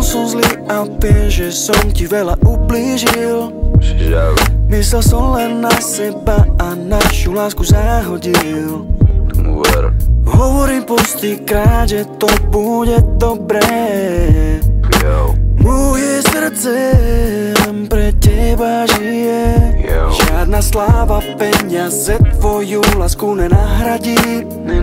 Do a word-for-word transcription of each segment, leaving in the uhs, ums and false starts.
som zlý a viem, že som ti veľa ublížil. Myslel som len na seba a našu lásku zahodil. Hovorím pustýkrát, že to bude dobré. Moje srdce len pre teba žije. Žiadna sláva, peniaze tvoju lásku nenahradí.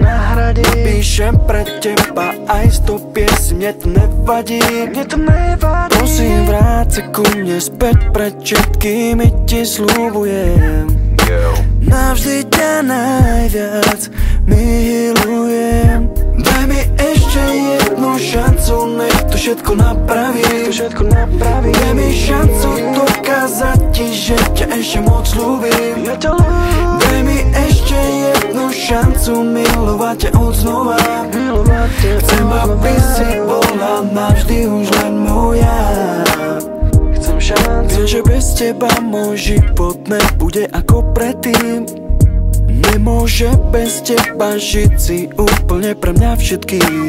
Píšem pre teba aj sto piesní, mne to nevadí. Prosím, vráť sa ku mne späť, pred všetkými ti sľubujem. Navždy ťa najviac milujem. Daj mi ešte jednu šancu, nech to všetko napraví. Daj mi šancu dokázať ti, že ťa ešte moc ľúbim. Daj mi ešte jednu šancu milovať ťa od znova. Chcem, aby si bola navždy už len moja. Viem, že bez teba môj život nebude ako predtým. Nemôže bez teba žiť, si úplne pre mňa všetkým.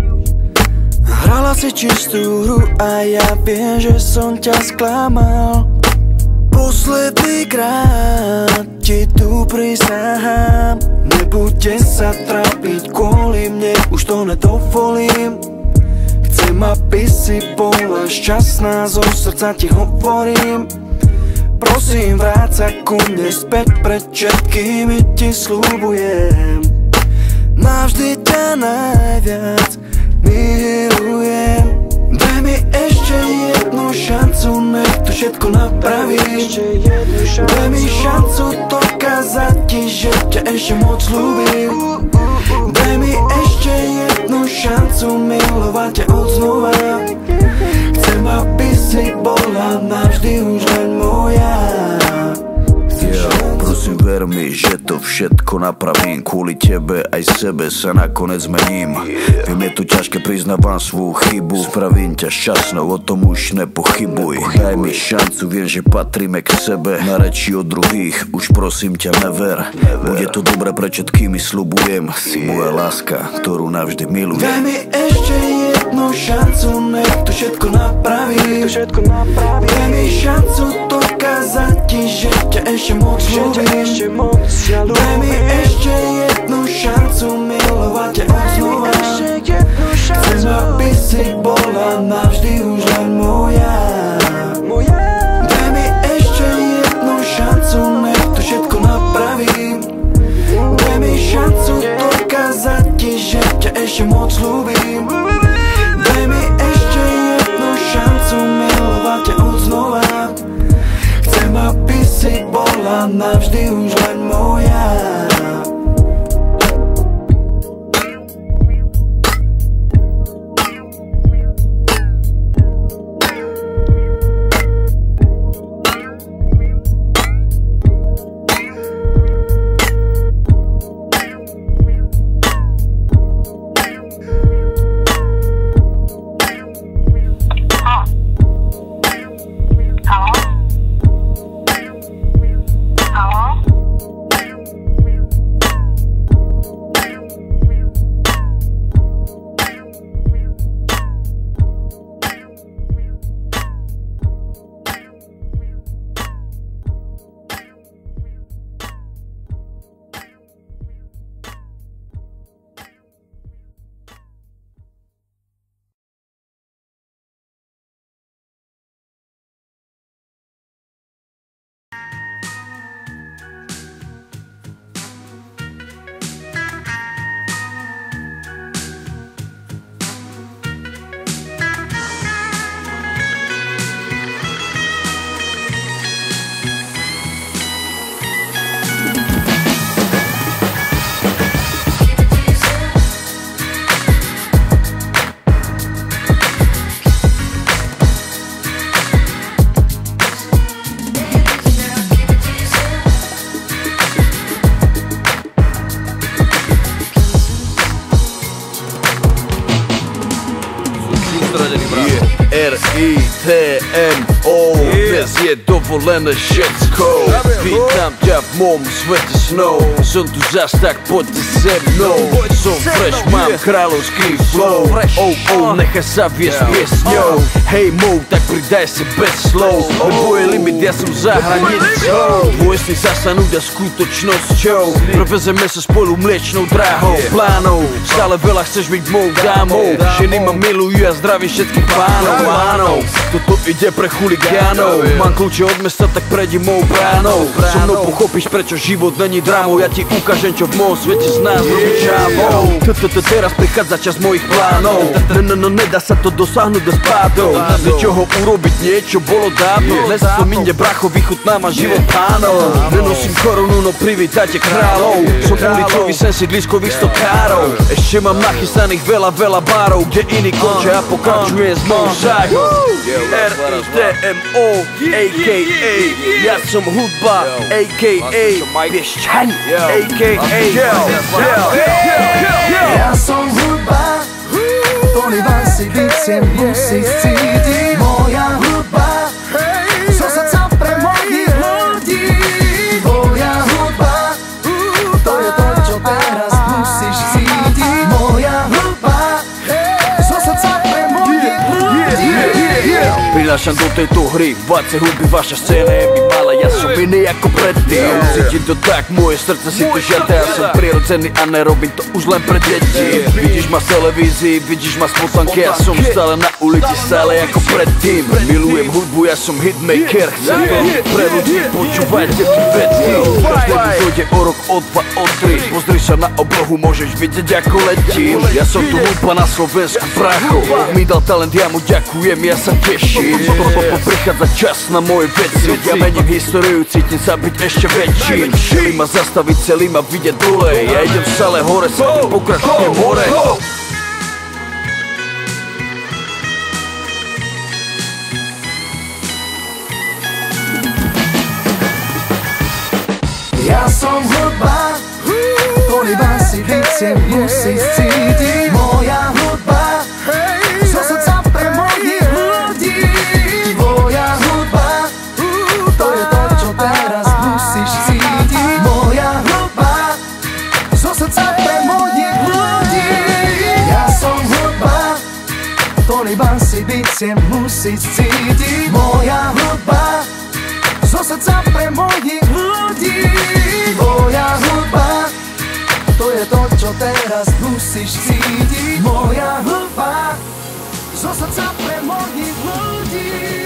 Hrala si čistú hru a ja viem, že som ťa sklamal. Posledný krát ti tu prisahám. Nebudem sa trápiť kvôli mne, už to nedovolím. Chcem, aby si bola šťastná, zo srdca ti hovorím. Prosím, vráť sa ku mne späť, pred všetkými ti sľubujem. Navždy ťa najviac milujem. Daj mi ešte jednu šancu, nech to všetko napraví. Daj mi šancu dokázať ti, že ťa ešte moc ľúbim. Daj mi ešte jednu šancu milovať ťa od znova. Chcem, aby si bola navždy už len moja. Prosím, ver mi, že to všetko napravím. Kvôli tebe aj sebe sa nakoniec zmením. Viem, je to ťažké, priznávam svoju chybu. Spravím ťa šťastnou, o tom už nepochybuj. Daj mi šancu, viem, že patríme k sebe. Na reči od druhých, už prosím ťa never. Bude to dobre, pre všetkými sľubujem. Si moja láska, ktorú navždy milujem. Daj mi ešte jednu šancu, nech to všetko napraví. Daj mi šancu dokázať ti, že ťa ešte moc ľúbim. Daj mi ešte jednu šancu milovať ťa od znova. Chcem, aby si bola navždy už len moja. Daj mi ešte jednu šancu, nech to všetko napravím. Daj mi šancu dokázať ti, že ťa ešte moc ľúbim. Daj mi ešte jednu šancu milovať ťa od znova. Chcem, aby si bola navždy už len moja. R I T M O, dnes je dovolené všetko. Vítam ťa v v mom svete snov. Som tu zas, tak poďte se mnou. Som fresh, mám kráľovský flow. Oh, oh, nechaj sa viesť piesňou. Hej Mo, tak pridaj si bez slov. Lebo je limit, ja som za hranicou. Tvoje sny sa sa nudia skutočnosťou. Prevezeme sa spolu mliečnou dráhou. Plánov, stále veľa chceš byť mou dámou. Ženy ma milujú a zdravím všetkých pánov. Pánov, toto ide pre chuligánov. Mám kľúče od mesta, tak prejdi mou bránou. So mnou pochopíš, prečo život není drámou. Ja ti ukážem, čo v mojom svete z nás robí čávou. Teraz prichádza čas mojich plánov. No, no, nedá sa to dosiahnuť bez pádov. Z ničoho urobiť niečo bolo dávno. Dnes som inde, bracho, vychutnávam život pánov. Nenosím korunu, no privítajte kráľov. Som ulicový sen, sídliskových stokárov. Ešte mám nachystaných veľa, veľa bárov, kde iní končia a pokračuje s mou ságou. R I T M O, a k a. Ja som hudba, a k a. Piešťaň, a k a. Ja som hudba, Toliban si vícem musí cítiť. Moja hudba, zo srdca pre mojich ľudí. Tvoja hudba, to je to, čo teraz musíš cítiť. Moja hudba, zo srdca pre mojich ľudí. Prinášam do tejto hry dvadsať hudby, vaša scéna je mi malá, ja som iný ako predtým. Cítim to tak, moje srdce si to žiada, ja som prirodzený a nerobím to už len pre deti. Vidíš ma z televízii, vidíš ma z poslanky, ja som stále na ulici, stále ako predtým. Milujem hudbu, ja som hitmaker, chcem to pre ľudí, počúvajte tu veci. Každému dojde o rok, o dva, o tri. Pozri sa na oblohu, môžeš vidieť ako letím. Ja som tu hudba na Slovensku, brácho. Mi dal talent, ja mu ďakujem, ja sa teším. Prichádza čas na moje veci. Ja mením históriu, cítim sa byť ešte väčším. Chceli ma zastaviť, celý ma vidieť dole. Ja idem stále hore, sa pokračujem hore. Ja som hudba, Toliban si vícem musí cítiť. Moja hudba, zo srdca pre mojich ľudí. Tvoja hudba, to je to, čo teraz musíš cítiť. Moja hudba, zo srdca pre mojich ľudí. Ja som hudba, Toliban si vícem musí cítiť. Moja hudba, zo srdca pre mojich ľudí. Tvoja hudba, to je to, čo teraz musíš cítiť. Moja hudba, zo srdca pre mojich ľudí.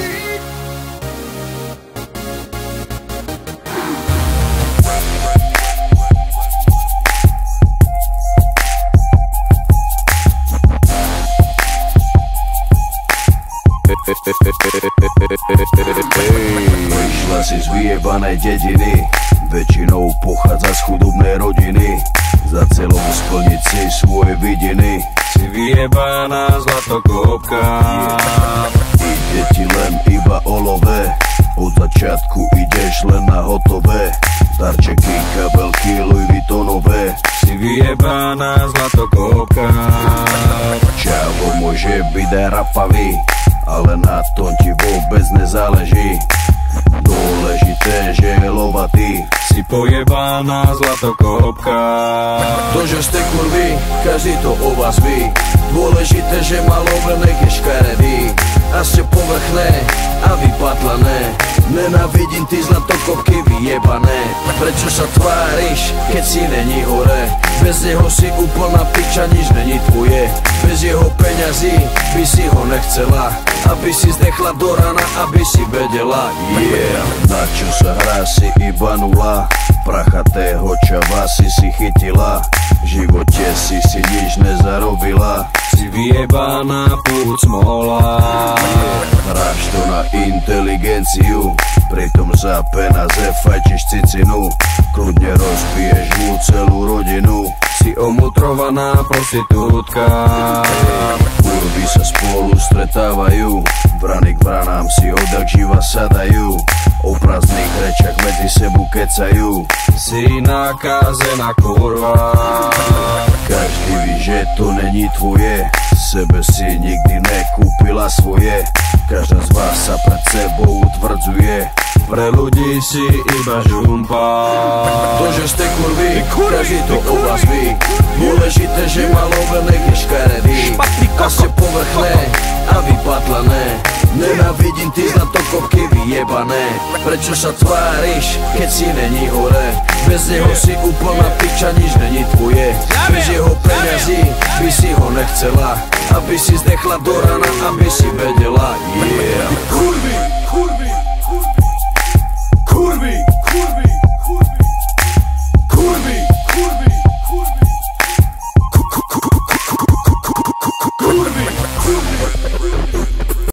Prišla si z vyjebanej dediny, väčšinou pochádza z chudobnej rodiny. Za celou splniť si svoje vidiny. Si vyjebaná zlatokopka, ide ti len iba o love. Od začiatku ideš len na hotové. Darčeky, kabelky, Louis Vuittonové. si vyjebaná zlatokopka. Čavo môže byť aj rapavý, ale na tom ti vôbec nezáleží. Dôležité, že je lovatý. Si pojebaná zlatokopka. To, že ste kurvy, každý to o vás ví. Dôležité, že má love, nech je škaredý. A ste povrchné a vypatlané. Nenávidím ty zlatokopky vyjebané. Prečo sa tváriš, keď si není hore? Bez neho si úplná piča, nič není tvoje. Bez jeho peňazí by si ho nechcela, aby si zdechla do rana, aby si vedela. Yeah. Na čo sa hrá, si iba nula. Prachatého čava si si chytila. V živote si si nič nezarobila. Si vyjebaná púd smola. Hráš to na inteligenciu, pritom za peniaze fajčiš cicinu. Kľudne rozbiješ mu celú rodinu. Si omutrovaná prostitútka. Kurvy sa spolu stretávajú, vrany k vranám si odjak živa sadajú. O prázdnych rečiach medzi sebu kecajú. Si nakazená kurva. Každý ví, že to není tvoje. Sebe si nikdy nekúpila svoje. Každá z vás sa pred sebou utvrdzuje. Pre ľudí si iba žumpa. To, že ste kurvy, každý to o vás ví. Dôležité, že malovenek je škaredý. A ste povrchné a vypatlané. Nenávidím ty zlatokopky vyjebané. Prečo sa tváriš, keď si není hore? Bez neho si úplná piča, nič není tvoje. Bez jeho peňazí by si ho nechcela, aby si zdechla do rana, aby si vedela. Yeah.